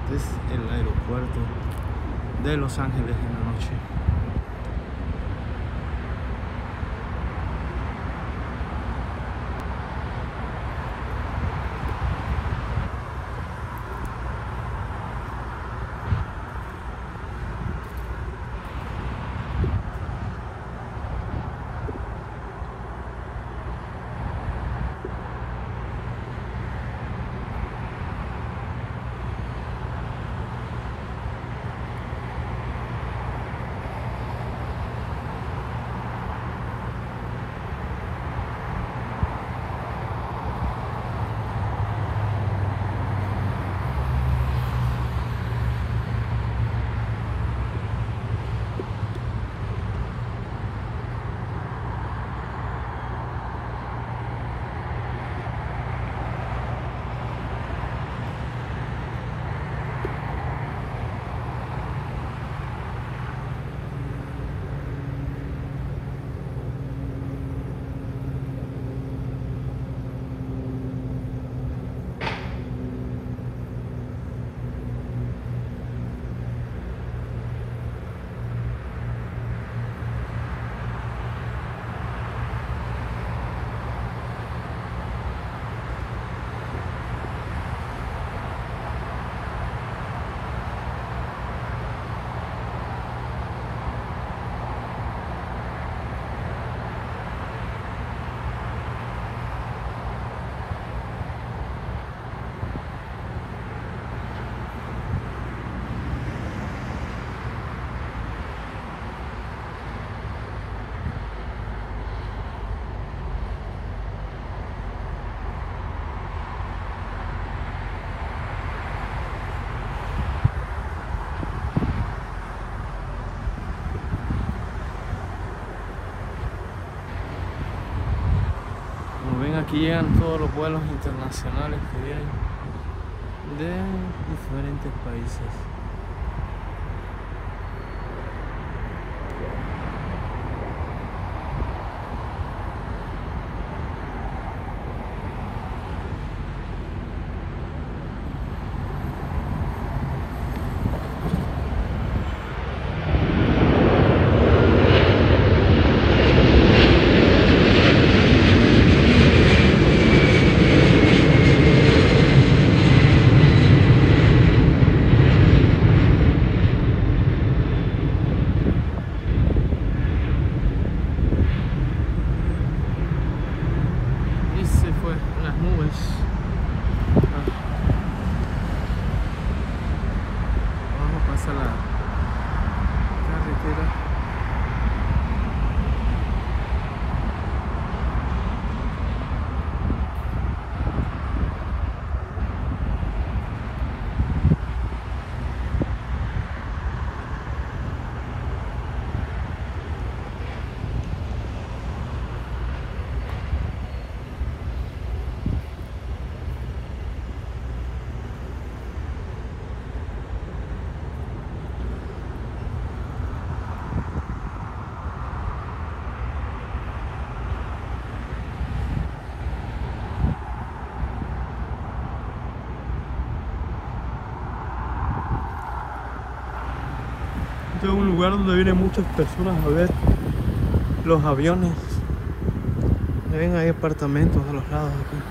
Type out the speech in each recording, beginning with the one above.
Este es el aeropuerto de Los Ángeles en la noche. Aquí llegan todos los vuelos internacionales que vienen de diferentes países. Este es un lugar donde vienen muchas personas a ver los aviones. Ven, hay apartamentos a los lados aquí.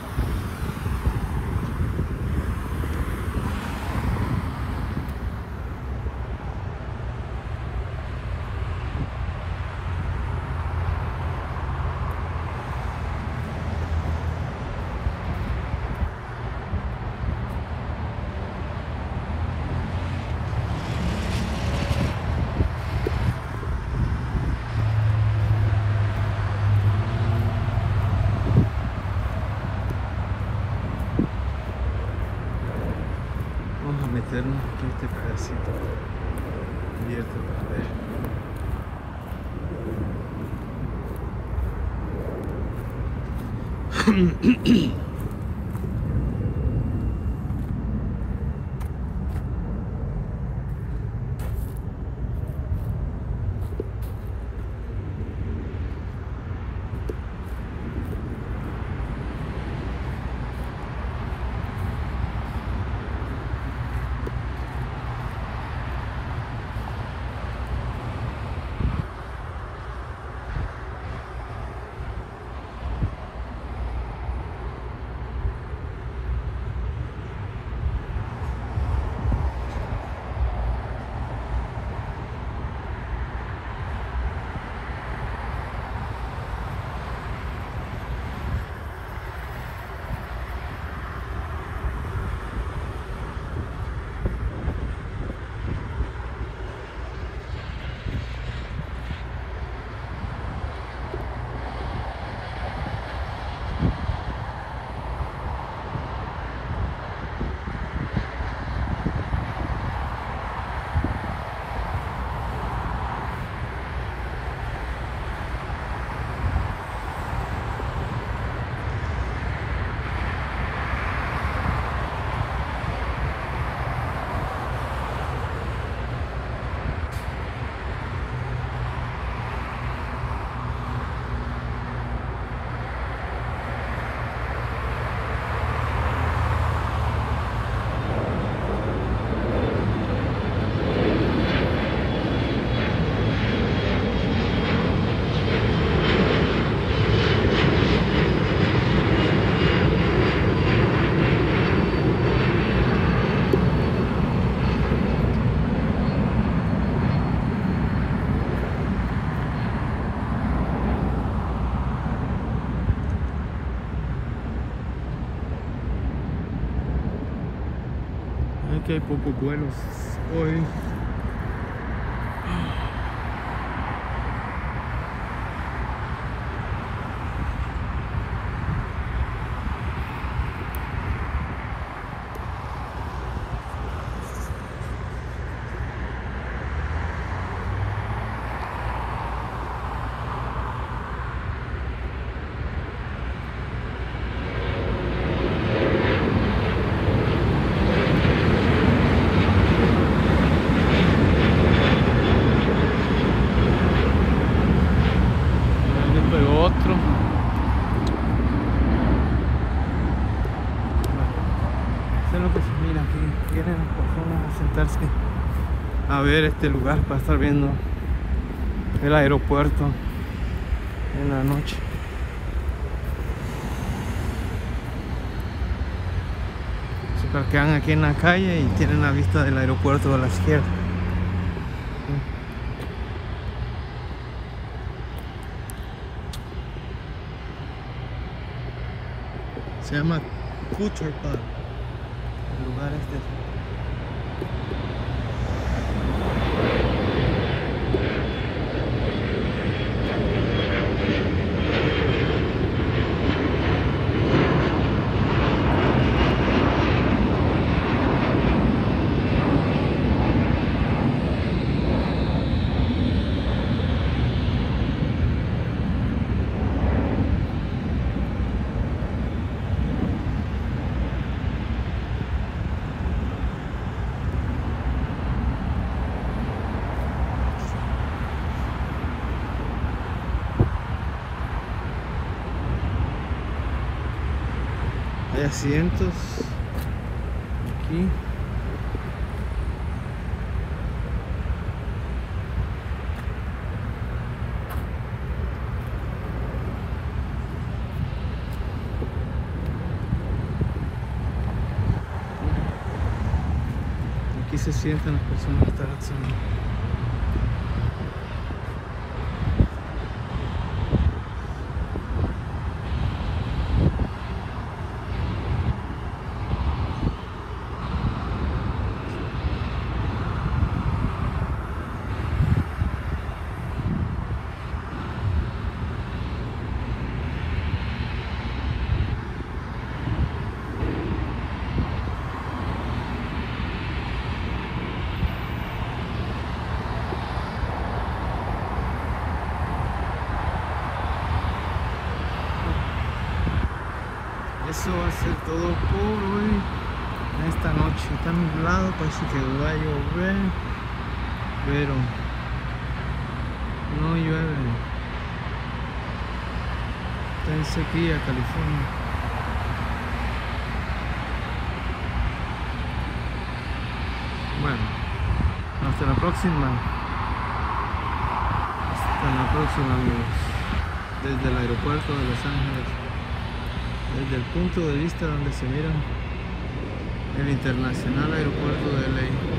Meternos aquí este pedacito abierto para ver. Es que hay pocos vuelos hoy. Otro. Eso es lo que se mira aquí. Vienen las personas a sentarse a ver este lugar para estar viendo el aeropuerto en la noche. Se parquean aquí en la calle y tienen la vista del aeropuerto a la izquierda. Se llama Kutcherpad, el lugar este. Hay asientos aquí. Aquí se sientan las personas que están haciendo. Eso va a ser todo por hoy. Esta noche está nublado, parece que va a llover, pero no llueve. Está en sequía California. Bueno, hasta la próxima. Hasta la próxima, amigos. Desde el aeropuerto de Los Ángeles. Desde el punto de vista donde se mira el internacional aeropuerto de LA.